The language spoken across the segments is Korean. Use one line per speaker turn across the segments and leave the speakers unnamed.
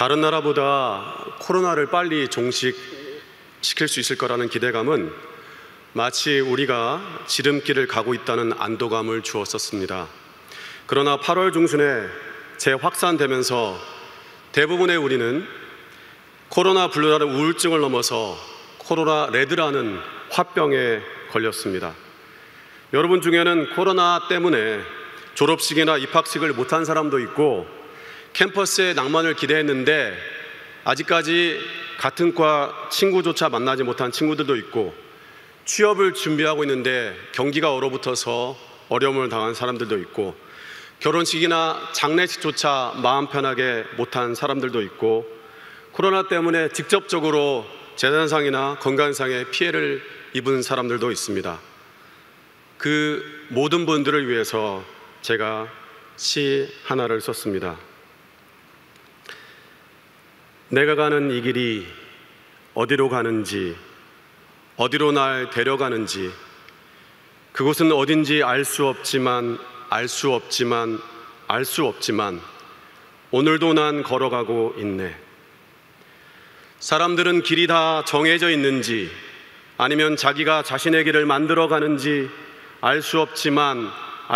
다른 나라보다 코로나를 빨리 종식시킬 수 있을 거라는 기대감은 마치 우리가 지름길을 가고 있다는 안도감을 주었었습니다. 그러나 8월 중순에 재확산되면서 대부분의 우리는 코로나 블루라는 우울증을 넘어서 코로나 레드라는 화병에 걸렸습니다. 여러분 중에는 코로나 때문에 졸업식이나 입학식을 못한 사람도 있고 캠퍼스의 낭만을 기대했는데 아직까지 같은 과 친구조차 만나지 못한 친구들도 있고 취업을 준비하고 있는데 경기가 얼어붙어서 어려움을 당한 사람들도 있고 결혼식이나 장례식조차 마음 편하게 못한 사람들도 있고 코로나 때문에 직접적으로 재산상이나 건강상의 피해를 입은 사람들도 있습니다. 그 모든 분들을 위해서 제가 시 하나를 썼습니다. 내가 가는 이 길이 어디로 가는지, 어디로 날 데려가는지, 그곳은 어딘지 알 수 없지만 오늘도 난 걸어가고 있네. 사람들은 길이 다 정해져 있는지 아니면 자기가 자신의 길을 만들어 가는지 알 수 없지만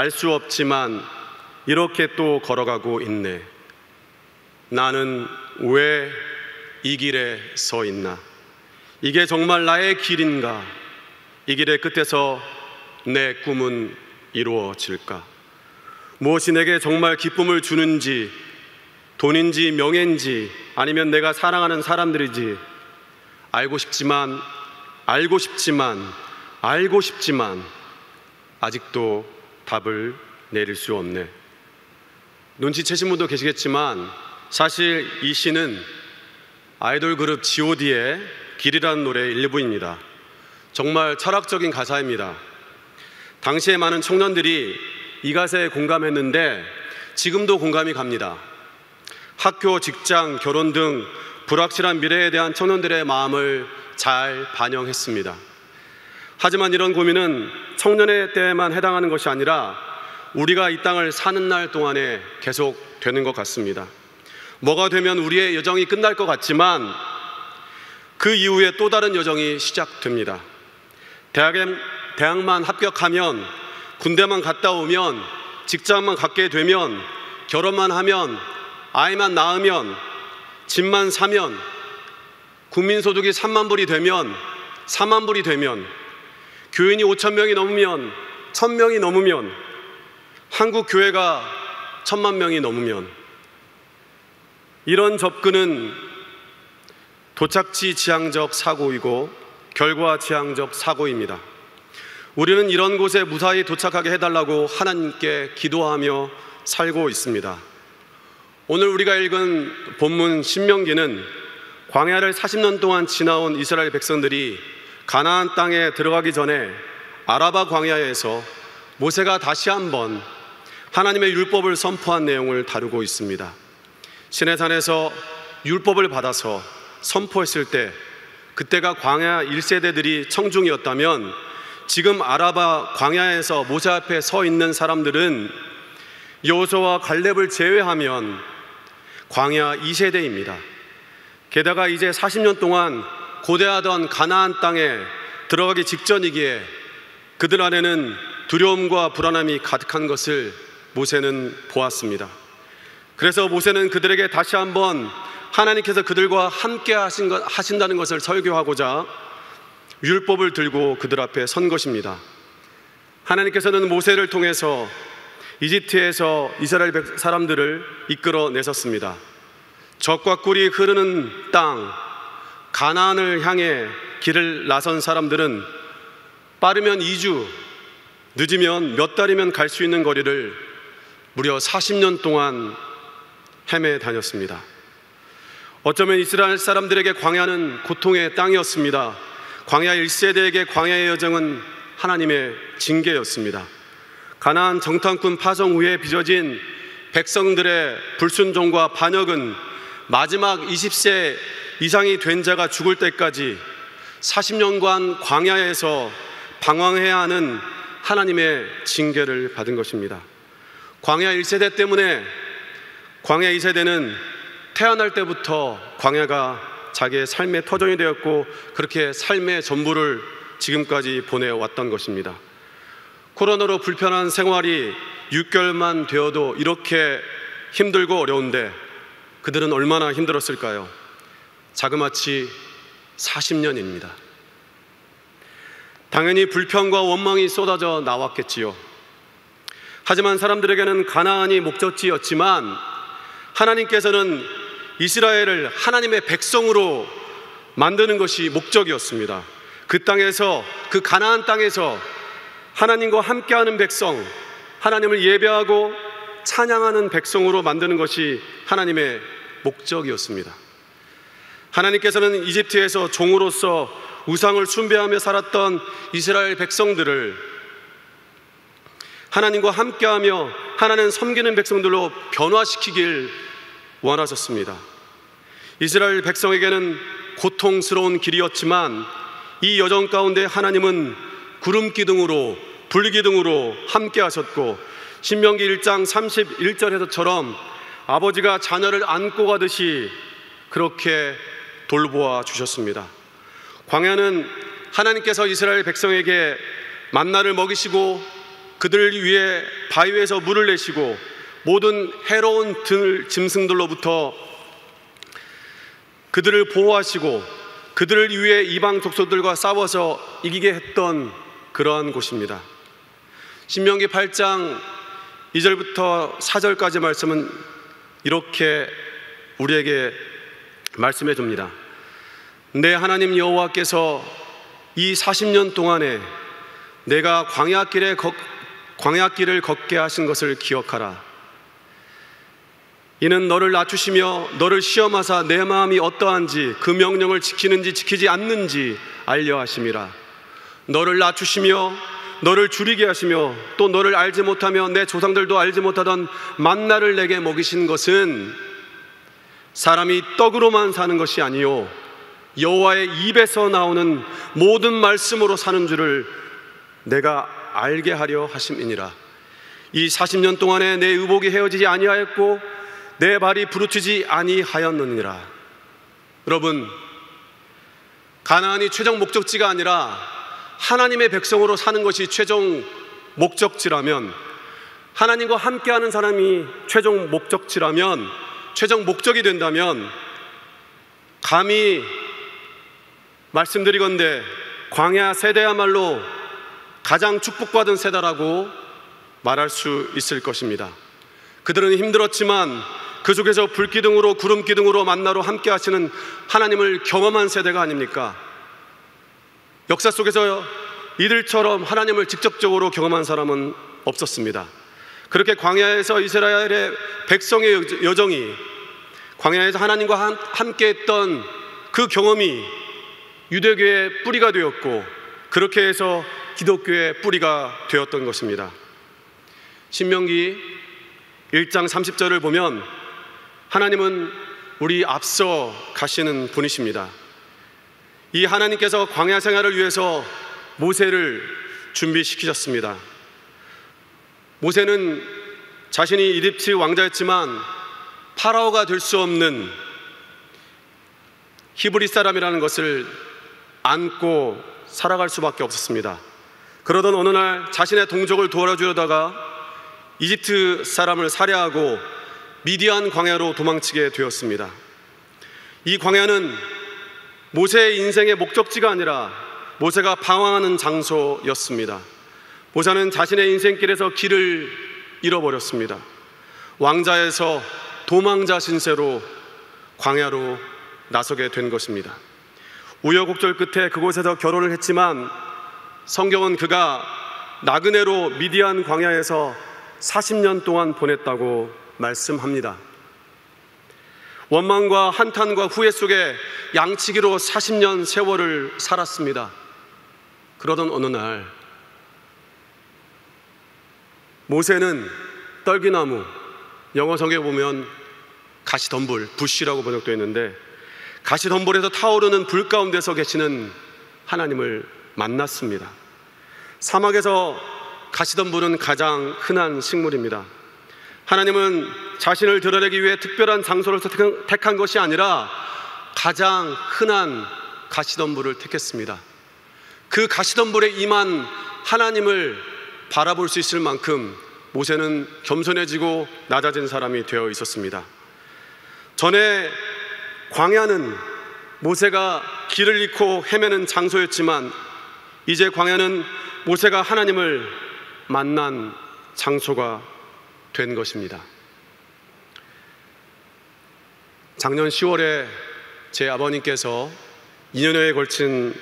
이렇게 또 걸어가고 있네. 나는 왜 이 길에 서 있나? 이게 정말 나의 길인가? 이 길의 끝에서 내 꿈은 이루어질까? 무엇이 내게 정말 기쁨을 주는지, 돈인지 명예인지 아니면 내가 사랑하는 사람들이지 알고 싶지만 아직도 답을 내릴 수 없네. 눈치채신 분도 계시겠지만 사실 이 시는 아이돌 그룹 god의 길이라는 노래의 일부입니다. 정말 철학적인 가사입니다. 당시에 많은 청년들이 이 가사에 공감했는데 지금도 공감이 갑니다. 학교, 직장, 결혼 등 불확실한 미래에 대한 청년들의 마음을 잘 반영했습니다. 하지만 이런 고민은 청년의 때에만 해당하는 것이 아니라 우리가 이 땅을 사는 날 동안에 계속 되는 것 같습니다. 뭐가 되면 우리의 여정이 끝날 것 같지만 그 이후에 또 다른 여정이 시작됩니다. 대학만 합격하면, 군대만 갔다 오면, 직장만 갖게 되면, 결혼만 하면, 아이만 낳으면, 집만 사면, 국민소득이 3만 불이 되면, 4만 불이 되면, 교인이 5천 명이 넘으면, 1,000명이 넘으면, 한국 교회가 1,000만 명이 넘으면, 이런 접근은 도착지 지향적 사고이고 결과 지향적 사고입니다. 우리는 이런 곳에 무사히 도착하게 해달라고 하나님께 기도하며 살고 있습니다. 오늘 우리가 읽은 본문 신명기는 광야를 40년 동안 지나온 이스라엘 백성들이 가나안 땅에 들어가기 전에 아라바 광야에서 모세가 다시 한번 하나님의 율법을 선포한 내용을 다루고 있습니다. 시내산에서 율법을 받아서 선포했을 때 그때가 광야 1세대들이 청중이었다면 지금 아라바 광야에서 모세 앞에 서 있는 사람들은 여호수아와 갈렙을 제외하면 광야 2세대입니다. 게다가 이제 40년 동안 고대하던 가나안 땅에 들어가기 직전이기에 그들 안에는 두려움과 불안함이 가득한 것을 모세는 보았습니다. 그래서 모세는 그들에게 다시 한번 하나님께서 그들과 함께 하신다는 것을 설교하고자 율법을 들고 그들 앞에 선 것입니다. 하나님께서는 모세를 통해서 이집트에서 이스라엘 사람들을 이끌어내셨습니다. 젖과 꿀이 흐르는 땅 가나안을 향해 길을 나선 사람들은 빠르면 2주, 늦으면 몇 달이면 갈 수 있는 거리를 무려 40년 동안 헤매 다녔습니다. 어쩌면 이스라엘 사람들에게 광야는 고통의 땅이었습니다. 광야 1세대에게 광야의 여정은 하나님의 징계였습니다. 가나안 정탐꾼 파송 후에 빚어진 백성들의 불순종과 반역은 마지막 20세 이상이 된 자가 죽을 때까지 40년간 광야에서 방황해야 하는 하나님의 징계를 받은 것입니다. 광야 1세대 때문에 광야 2세대는 태어날 때부터 광야가 자기의 삶의 터전이 되었고 그렇게 삶의 전부를 지금까지 보내왔던 것입니다. 코로나로 불편한 생활이 6개월만 되어도 이렇게 힘들고 어려운데 그들은 얼마나 힘들었을까요? 자그마치 40년입니다. 당연히 불평과 원망이 쏟아져 나왔겠지요. 하지만 사람들에게는 가나안이 목적지였지만 하나님께서는 이스라엘을 하나님의 백성으로 만드는 것이 목적이었습니다. 그 땅에서, 그 가나안 땅에서 하나님과 함께하는 백성, 하나님을 예배하고 찬양하는 백성으로 만드는 것이 하나님의 목적이었습니다. 하나님께서는 이집트에서 종으로서 우상을 숭배하며 살았던 이스라엘 백성들을 하나님과 함께하며 하나님 섬기는 백성들로 변화시키길 원하셨습니다. 이스라엘 백성에게는 고통스러운 길이었지만 이 여정 가운데 하나님은 구름 기둥으로, 불 기둥으로 함께 하셨고 신명기 1장 31절에서처럼 아버지가 자녀를 안고 가듯이 그렇게 돌보아 주셨습니다. 광야는 하나님께서 이스라엘 백성에게 만나를 먹이시고 그들을 위해 바위에서 물을 내시고 모든 해로운 짐승들로부터 그들을 보호하시고 그들을 위해 이방 족속들과 싸워서 이기게 했던 그러한 곳입니다. 신명기 8장 2절부터 4절까지 말씀은 이렇게 우리에게 말씀해 줍니다. 내 하나님 여호와께서 이 40년 동안에 내가 광야길을 걷게 하신 것을 기억하라. 이는 너를 낮추시며 너를 시험하사 내 마음이 어떠한지 그 명령을 지키는지 지키지 않는지 알려 하심이라. 너를 낮추시며 너를 줄이게 하시며 또 너를 알지 못하며 내 조상들도 알지 못하던 만나를 내게 먹이신 것은 사람이 떡으로만 사는 것이 아니요 여호와의 입에서 나오는 모든 말씀으로 사는 줄을 내가 알게 하려 하심이니라. 이 40년 동안에 내 의복이 헤어지지 아니하였고 내 발이 부르트지 아니하였느니라. 여러분, 가나안이 최종 목적지가 아니라 하나님의 백성으로 사는 것이 최종 목적지라면, 하나님과 함께하는 사람이 최종 목적지라면, 최종 목적이 된다면 감히 말씀드리건대 광야 세대야말로 가장 축복받은 세대라고 말할 수 있을 것입니다. 그들은 힘들었지만 그 속에서 불기둥으로 구름기둥으로 만나로 함께 하시는 하나님을 경험한 세대가 아닙니까? 역사 속에서 이들처럼 하나님을 직접적으로 경험한 사람은 없었습니다. 그렇게 광야에서 이스라엘의 백성의 여정이, 광야에서 하나님과 함께 했던 그 경험이 유대교의 뿌리가 되었고 그렇게 해서 기독교의 뿌리가 되었던 것입니다. 신명기 1장 30절을 보면 하나님은 우리 앞서 가시는 분이십니다. 이 하나님께서 광야 생활을 위해서 모세를 준비시키셨습니다. 모세는 자신이 이집트 왕자였지만 파라오가 될 수 없는 히브리 사람이라는 것을 안고 살아갈 수밖에 없었습니다. 그러던 어느 날 자신의 동족을 도와주려다가 이집트 사람을 살해하고 미디안 광야로 도망치게 되었습니다. 이 광야는 모세의 인생의 목적지가 아니라 모세가 방황하는 장소였습니다. 모세는 자신의 인생길에서 길을 잃어버렸습니다. 왕자에서 도망자 신세로 광야로 나서게 된 것입니다. 우여곡절 끝에 그곳에서 결혼을 했지만 성경은 그가 나그네로 미디안 광야에서 40년 동안 보냈다고 말씀합니다. 원망과 한탄과 후회 속에 양치기로 40년 세월을 살았습니다. 그러던 어느 날 모세는 떨기나무, 영어 성경에 보면 가시덤불, 부시라고 번역되어 있는데 가시덤불에서 타오르는 불 가운데서 계시는 하나님을 만났습니다. 사막에서 가시덤불은 가장 흔한 식물입니다. 하나님은 자신을 드러내기 위해 특별한 장소를 택한 것이 아니라 가장 흔한 가시덤불을 택했습니다. 그 가시덤불에 임한 하나님을 바라볼 수 있을 만큼 모세는 겸손해지고 낮아진 사람이 되어 있었습니다. 전에 광야는 모세가 길을 잃고 헤매는 장소였지만 이제 광야는 모세가 하나님을 만난 장소가 된 것입니다. 작년 10월에 제 아버님께서 2년여에 걸친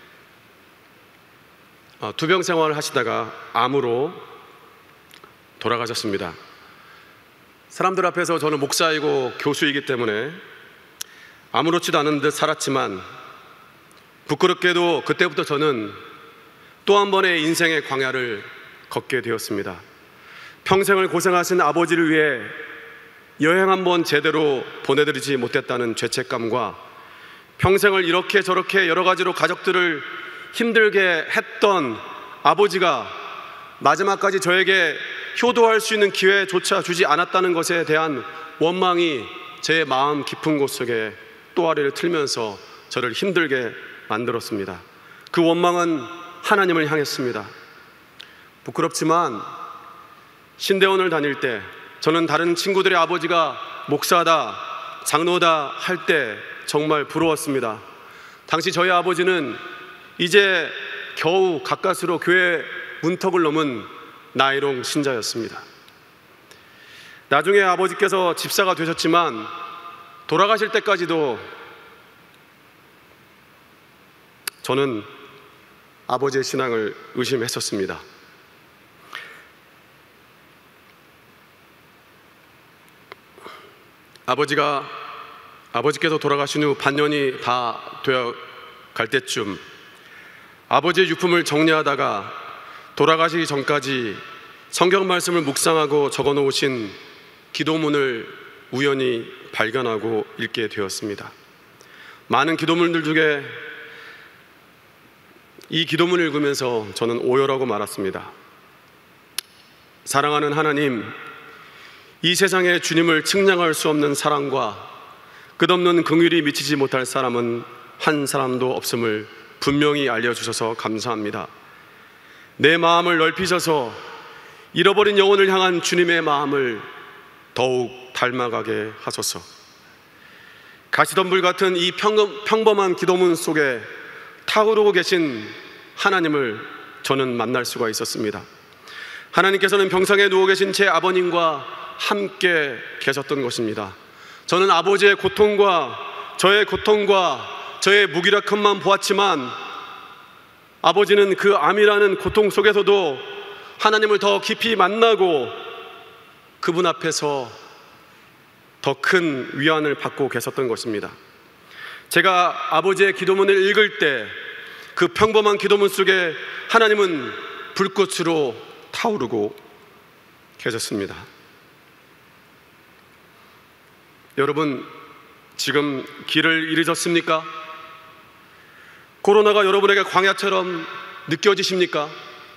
투병 생활을 하시다가 암으로 돌아가셨습니다. 사람들 앞에서 저는 목사이고 교수이기 때문에 아무렇지도 않은 듯 살았지만 부끄럽게도 그때부터 저는 또 한 번의 인생의 광야를 걷게 되었습니다. 평생을 고생하신 아버지를 위해 여행 한번 제대로 보내드리지 못했다는 죄책감과 평생을 이렇게 저렇게 여러 가지로 가족들을 힘들게 했던 아버지가 마지막까지 저에게 효도할 수 있는 기회조차 주지 않았다는 것에 대한 원망이 제 마음 깊은 곳 속에 또아리를 틀면서 저를 힘들게 만들었습니다. 그 원망은 하나님을 향했습니다. 부끄럽지만 신대원을 다닐 때 저는 다른 친구들의 아버지가 목사다, 장로다 할 때 정말 부러웠습니다. 당시 저희 아버지는 이제 겨우 가까스로 교회 문턱을 넘은 나이롱 신자였습니다. 나중에 아버지께서 집사가 되셨지만 돌아가실 때까지도 저는 아버지의 신앙을 의심했었습니다. 아버지께서 돌아가신 후 반년이 다 되어 갈 때쯤 아버지의 유품을 정리하다가 돌아가시기 전까지 성경 말씀을 묵상하고 적어 놓으신 기도문을 우연히 발견하고 읽게 되었습니다. 많은 기도문들 중에 이 기도문을 읽으면서 저는 오열하고 말았습니다. 사랑하는 하나님, 이 세상에 주님을 측량할 수 없는 사랑과 끝없는 긍휼이 미치지 못할 사람은 한 사람도 없음을 분명히 알려주셔서 감사합니다. 내 마음을 넓히셔서 잃어버린 영혼을 향한 주님의 마음을 더욱 닮아가게 하소서. 가시덤불 같은 이 평범한 기도문 속에 타오르고 계신 하나님을 저는 만날 수가 있었습니다. 하나님께서는 병상에 누워 계신 제 아버님과 함께 계셨던 것입니다. 저는 아버지의 고통과 저의 무기력함만 보았지만 아버지는 그 암이라는 고통 속에서도 하나님을 더 깊이 만나고 그분 앞에서 더 큰 위안을 받고 계셨던 것입니다. 제가 아버지의 기도문을 읽을 때 그 평범한 기도문 속에 하나님은 불꽃으로 타오르고 계셨습니다. 여러분, 지금 길을 잃으셨습니까? 코로나가 여러분에게 광야처럼 느껴지십니까?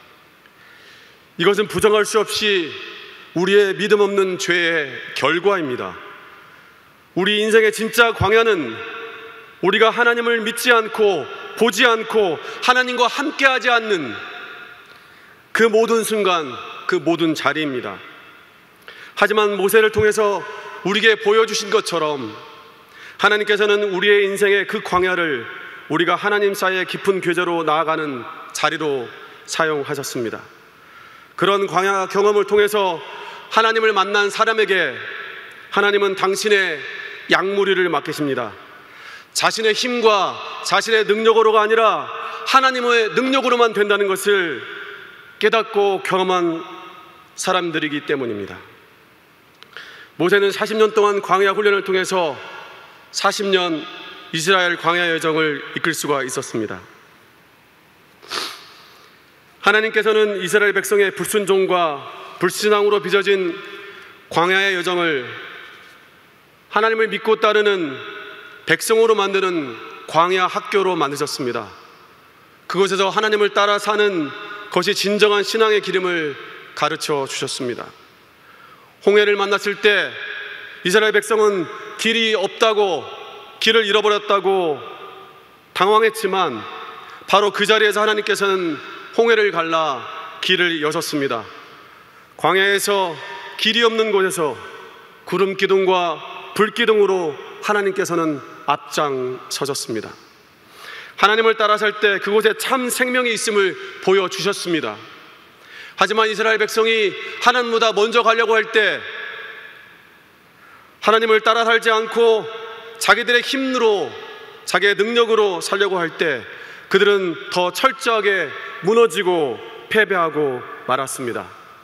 이것은 부정할 수 없이 우리의 믿음 없는 죄의 결과입니다. 우리 인생의 진짜 광야는 우리가 하나님을 믿지 않고 보지 않고 하나님과 함께하지 않는 그 모든 순간, 그 모든 자리입니다. 하지만 모세를 통해서 우리에게 보여주신 것처럼 하나님께서는 우리의 인생의 그 광야를 우리가 하나님 사이의 깊은 교제로 나아가는 자리로 사용하셨습니다. 그런 광야 경험을 통해서 하나님을 만난 사람에게 하나님은 당신의 양무리를 맡기십니다. 자신의 힘과 자신의 능력으로가 아니라 하나님의 능력으로만 된다는 것을 깨닫고 경험한 사람들이기 때문입니다. 모세는 40년 동안 광야 훈련을 통해서 40년 이스라엘 광야 여정을 이끌 수가 있었습니다. 하나님께서는 이스라엘 백성의 불순종과 불신앙으로 빚어진 광야의 여정을 하나님을 믿고 따르는 백성으로 만드는 광야 학교로 만드셨습니다. 그곳에서 하나님을 따라 사는 것이 진정한 신앙의 기름을 가르쳐 주셨습니다. 홍해를 만났을 때 이스라엘 백성은 길이 없다고, 길을 잃어버렸다고 당황했지만 바로 그 자리에서 하나님께서는 홍해를 갈라 길을 여셨습니다. 광야에서 길이 없는 곳에서 구름 기둥과 불 기둥으로 하나님께서는 앞장서셨습니다. 하나님을 따라살 때 그곳에 참 생명이 있음을 보여주셨습니다. 하지만 이스라엘 백성이 하나님보다 먼저 가려고 할 때, 하나님을 따라 살지 않고 자기들의 힘으로, 자기의 능력으로 살려고 할 때 그들은 더 철저하게 무너지고 패배하고 말았습니다.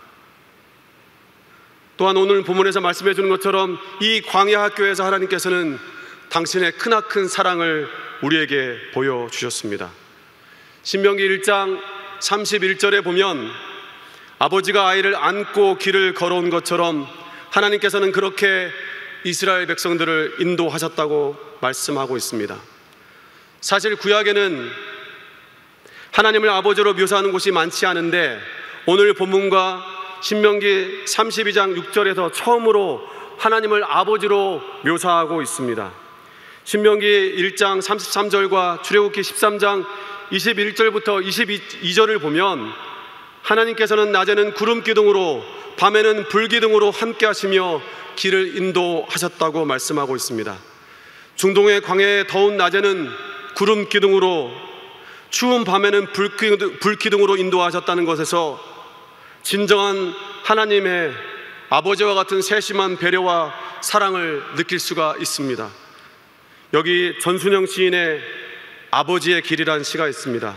또한 오늘 본문에서 말씀해 주는 것처럼 이 광야 학교에서 하나님께서는 당신의 크나큰 사랑을 우리에게 보여주셨습니다. 신명기 1장 31절에 보면 아버지가 아이를 안고 길을 걸어온 것처럼 하나님께서는 그렇게 이스라엘 백성들을 인도하셨다고 말씀하고 있습니다. 사실 구약에는 하나님을 아버지로 묘사하는 곳이 많지 않은데 오늘 본문과 신명기 32장 6절에서 처음으로 하나님을 아버지로 묘사하고 있습니다. 신명기 1장 33절과 출애굽기 13장 21절부터 22절을 보면 하나님께서는 낮에는 구름 기둥으로 밤에는 불 기둥으로 함께 하시며 길을 인도하셨다고 말씀하고 있습니다. 중동의 광야의 더운 낮에는 구름 기둥으로, 추운 밤에는 불 기둥으로 인도하셨다는 것에서 진정한 하나님의 아버지와 같은 세심한 배려와 사랑을 느낄 수가 있습니다. 여기 전순영 시인의 아버지의 길이란 시가 있습니다.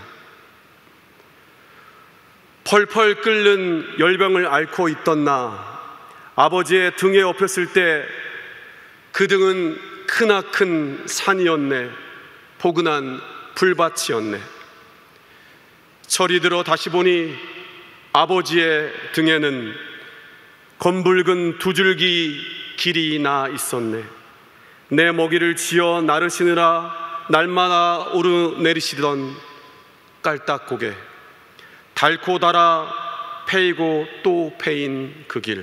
펄펄 끓는 열병을 앓고 있던 나, 아버지의 등에 엎였을 때 그 등은 크나큰 산이었네, 포근한 풀밭이었네. 철이 들어 다시 보니 아버지의 등에는 검붉은 두 줄기 길이 나 있었네. 내 먹이를 지어 나르시느라 날마다 오르내리시던 깔딱고개, 닳고 달아 패이고 또 패인 그 길.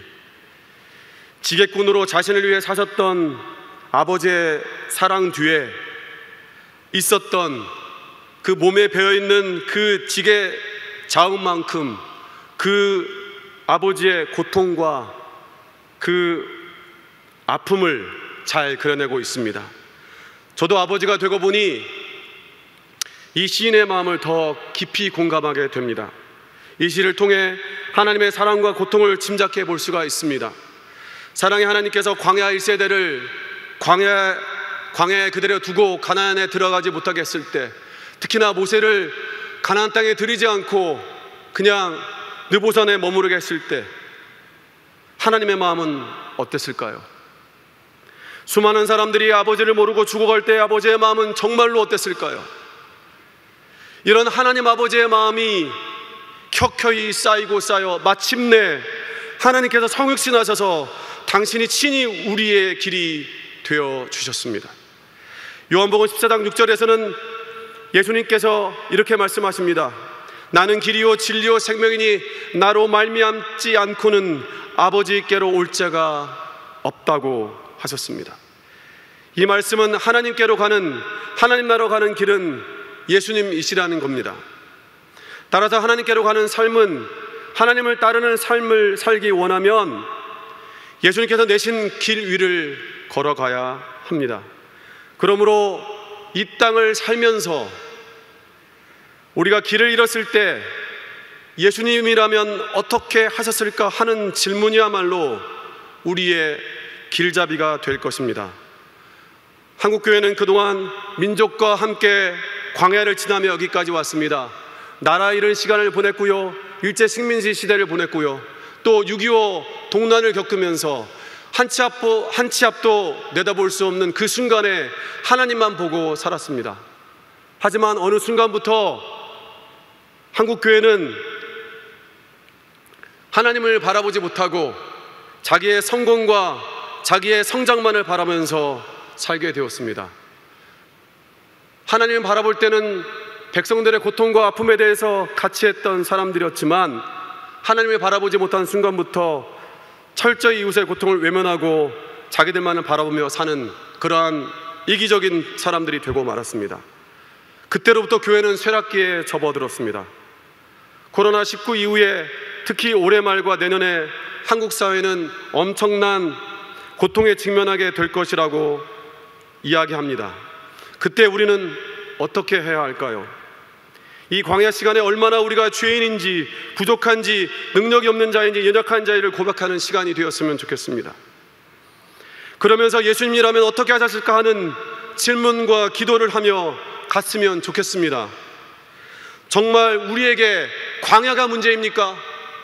지게꾼으로 자신을 위해 사셨던 아버지의 사랑 뒤에 있었던 그 몸에 배어있는 그 지게 자음만큼 그 아버지의 고통과 그 아픔을 잘 그려내고 있습니다. 저도 아버지가 되고 보니 이 시인의 마음을 더 깊이 공감하게 됩니다. 이 시를 통해 하나님의 사랑과 고통을 짐작해 볼 수가 있습니다. 사랑의 하나님께서 광야 1세대를 광야에 그대로 두고 가나안에 들어가지 못하게 했을 때, 특히나 모세를 가나안 땅에 들이지 않고 그냥 느보산에 머무르게 했을 때 하나님의 마음은 어땠을까요? 수많은 사람들이 아버지를 모르고 죽어갈 때 아버지의 마음은 정말로 어땠을까요? 이런 하나님 아버지의 마음이 켜켜이 쌓이고 쌓여 마침내 하나님께서 성육신하셔서 당신이 친히 우리의 길이 되어 주셨습니다. 요한복음 14장 6절에서는 예수님께서 이렇게 말씀하십니다. 나는 길이요 진리요 생명이니 나로 말미암지 않고는 아버지께로 올 자가 없다고 하셨습니다. 이 말씀은 하나님께로 가는, 하나님 나라로 가는 길은 예수님이시라는 겁니다. 따라서 하나님께로 가는 삶은, 하나님을 따르는 삶을 살기 원하면 예수님께서 내신 길 위를 걸어가야 합니다. 그러므로 이 땅을 살면서 우리가 길을 잃었을 때 예수님이라면 어떻게 하셨을까 하는 질문이야말로 우리의 길잡이가 될 것입니다. 한국교회는 그동안 민족과 함께 광야를 지나며 여기까지 왔습니다. 나라 잃은 시간을 보냈고요, 일제 식민지 시대를 보냈고요, 또 6.25 동란을 겪으면서 한 치 앞도 내다볼 수 없는 그 순간에 하나님만 보고 살았습니다. 하지만 어느 순간부터 한국교회는 하나님을 바라보지 못하고 자기의 성공과 자기의 성장만을 바라면서 살게 되었습니다. 하나님을 바라볼 때는 백성들의 고통과 아픔에 대해서 같이 했던 사람들이었지만 하나님을 바라보지 못한 순간부터 철저히 이웃의 고통을 외면하고 자기들만을 바라보며 사는 그러한 이기적인 사람들이 되고 말았습니다. 그때로부터 교회는 쇠락기에 접어들었습니다. 코로나19 이후에 특히 올해 말과 내년에 한국 사회는 엄청난 고통에 직면하게 될 것이라고 이야기합니다. 그때 우리는 어떻게 해야 할까요? 이 광야 시간에 얼마나 우리가 죄인인지, 부족한지, 능력이 없는 자인지, 연약한 자를 고백하는 시간이 되었으면 좋겠습니다. 그러면서 예수님이라면 어떻게 하셨을까 하는 질문과 기도를 하며 갔으면 좋겠습니다. 정말 우리에게 광야가 문제입니까?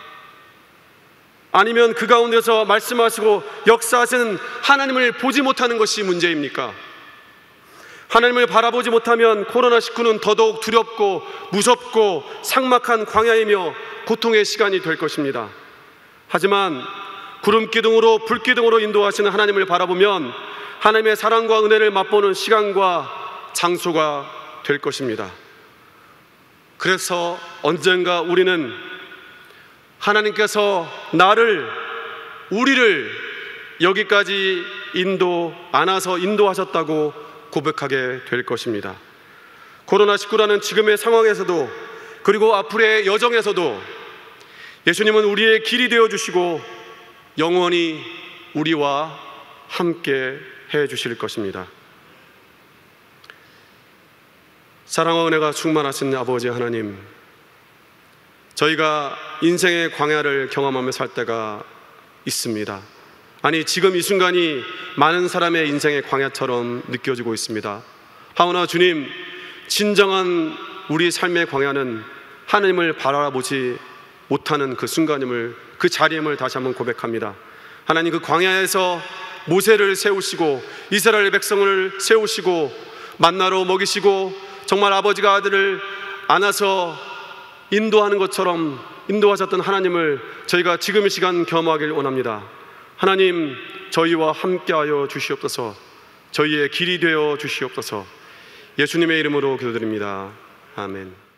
아니면 그 가운데서 말씀하시고 역사하시는 하나님을 보지 못하는 것이 문제입니까? 하나님을 바라보지 못하면 코로나19는 더더욱 두렵고 무섭고 삭막한 광야이며 고통의 시간이 될 것입니다. 하지만 구름기둥으로 불기둥으로 인도하시는 하나님을 바라보면 하나님의 사랑과 은혜를 맛보는 시간과 장소가 될 것입니다. 그래서 언젠가 우리는 하나님께서 우리를 여기까지 안아서 인도하셨다고 고백하게 될 것입니다. 코로나19라는 지금의 상황에서도, 그리고 앞으로의 여정에서도 예수님은 우리의 길이 되어주시고 영원히 우리와 함께 해주실 것입니다. 사랑과 은혜가 충만하신 아버지 하나님, 저희가 인생의 광야를 경험하며 살 때가 있습니다. 아니, 지금 이 순간이 많은 사람의 인생의 광야처럼 느껴지고 있습니다. 하오나 주님, 진정한 우리 삶의 광야는 하나님을 바라보지 못하는 그 순간임을, 그 자리임을 다시 한번 고백합니다. 하나님, 그 광야에서 모세를 세우시고 이스라엘 백성을 세우시고 만나로 먹이시고 정말 아버지가 아들을 안아서 인도하는 것처럼 인도하셨던 하나님을 저희가 지금 이 시간 경험하길 원합니다. 하나님, 저희와 함께하여 주시옵소서. 저희의 길이 되어 주시옵소서. 예수님의 이름으로 기도드립니다. 아멘.